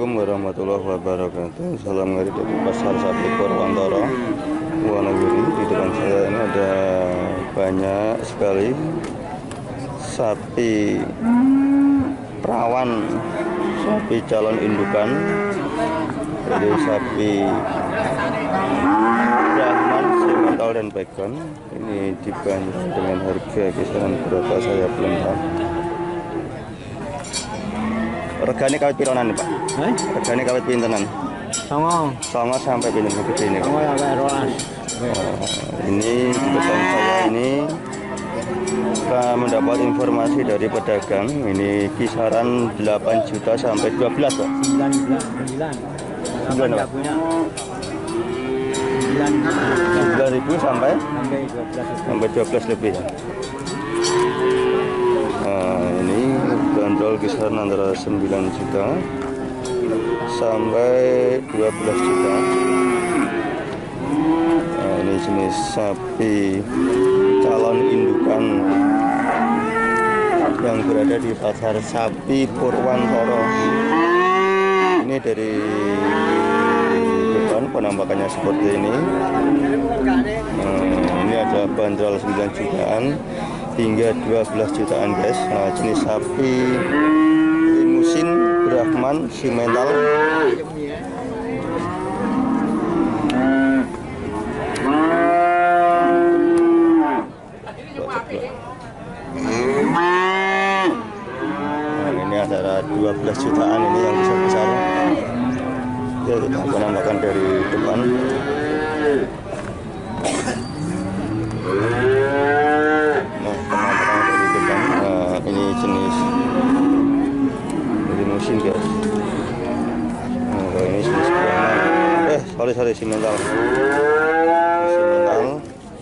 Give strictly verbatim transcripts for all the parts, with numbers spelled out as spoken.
Assalamualaikum warahmatullahi wabarakatuh. Salam dari Pasar Sapi Purwantoro, Wonogiri. Di depan saya ini ada banyak sekali sapi perawan, sapi calon indukan, jadi sapi Brahman, Simmental dan Pegon. Ini dibanderol dengan harga kisaran berapa saya belum tahu. Regane kawit pironan nih Pak? Eh? Regane kawit pintenan? Songo. Songo sampai pinten gede ini Pak? Songo ya kayak rolas. Oh, ini di depan saya ini kita mendapat informasi dari pedagang. Ini kisaran delapan juta sampai dua belas Pak? sembilan belas. sembilan. sembilan Pak? sembilan ribu sampai? Sampai dua belas. Sampai dua belas lebih ya? Nah, ini bandrol kisaran antara sembilan juta sampai dua belas juta. Nah, ini jenis sapi calon indukan yang berada di Pasar Sapi Purwantoro. Ini dari depan penampakannya seperti ini. Nah, ini ada bandrol sembilan jutaan hingga dua belas jutaan guys. Nah, jenis sapi limusin Brahman Simmental. Nah, ini antara dua belas jutaan ini yang besar-besar. Ya, kita penampakan dari depan. Jenis limusin guys. Nah, kalau ini jenis Brahman. Eh, sorry sorry Simmental. Simmental.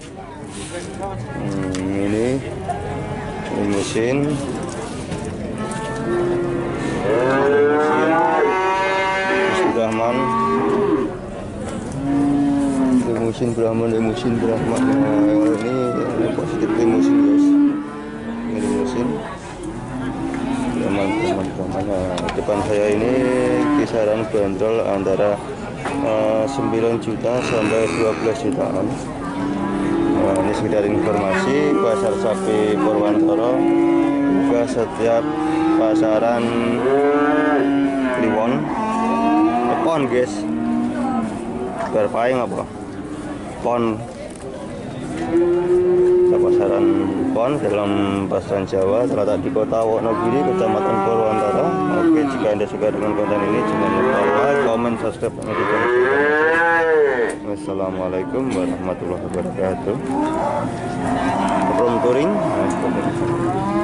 Hmm, ini limusin. Limusin Brahman. Limusin Brahman, limusin Brahman. Nah, ini positif limusin guys. Ini limusin. Teman-teman, depan saya ini kisaran bandrol antara uh, sembilan juta sampai dua belas jutaan. Nah, ini sekedar informasi Pasar Sapi Purwantoro juga setiap pasaran Kliwon pon guys, berpaing apa pon, pasaran pon dalam pasaran Jawa terletak di Kota Wonogiri, Kecamatan Purwantoro. Oke, jika Anda suka dengan konten ini jangan lupa like, comment, subscribe, dan notifikasi. Wassalamualaikum warahmatullahi wabarakatuh. Rom touring.